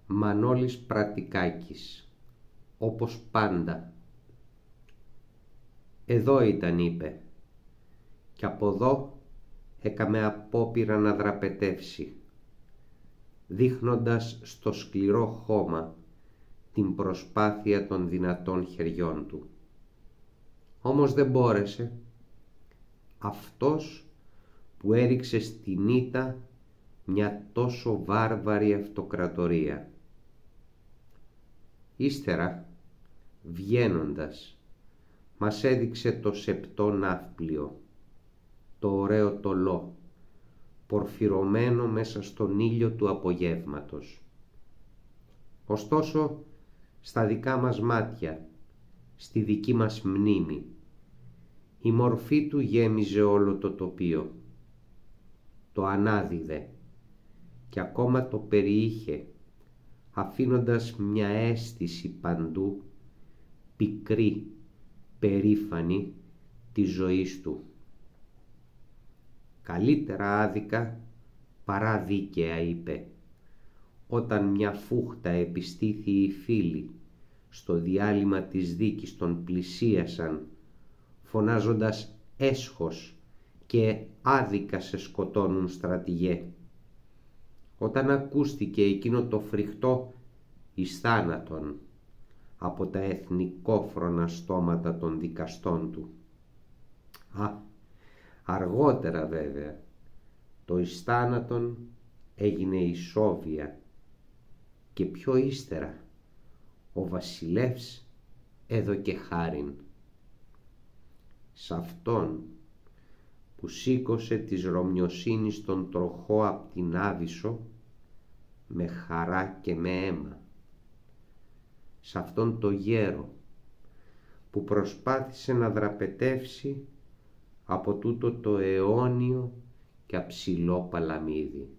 Μανώλης Πρατικάκης, όπως πάντα. «Εδώ ήταν», είπε, «κι από δω έκαμε απόπειρα να δραπετεύσει», δείχνοντας στο σκληρό χώμα την προσπάθεια των δυνατών χεριών του. Όμως δεν μπόρεσε. Αυτός που έριξε στην ήττα μια τόσο βάρβαρη αυτοκρατορία. Ύστερα, βγαίνοντας, μας έδειξε το σεπτό ναύπλιο, το ωραίο τολό, πορφυρωμένο μέσα στον ήλιο του απογεύματος. Ωστόσο, στα δικά μας μάτια, στη δική μας μνήμη, η μορφή του γέμιζε όλο το τοπίο. Το ανάδιδε και ακόμα το περιείχε, αφήνοντας μια αίσθηση παντού, πικρή, περήφανη της ζωής του. «Καλύτερα άδικα παρά δίκαια», είπε, όταν μια φούχτα επιστήθη οι φίλοι στο διάλειμμα της δίκης τον πλησίασαν, φωνάζοντας «έσχος» και «άδικα σε σκοτώνουν, στρατηγέ». Όταν ακούστηκε εκείνο το φρικτό «εις θάνατον» από τα εθνικόφρονα στόματα των δικαστών του. Αργότερα βέβαια το «εις θάνατον» έγινε η Σόβια και πιο ύστερα ο βασιλεύς έδωκε χάριν. Σ' αυτόν που σήκωσε της Ρωμιοσύνης τον τροχό απ' την Άβυσσο με χαρά και με αίμα. Σ' αυτόν το γέρο που προσπάθησε να δραπετεύσει από τούτο το αιώνιο και αψηλό παλαμίδι.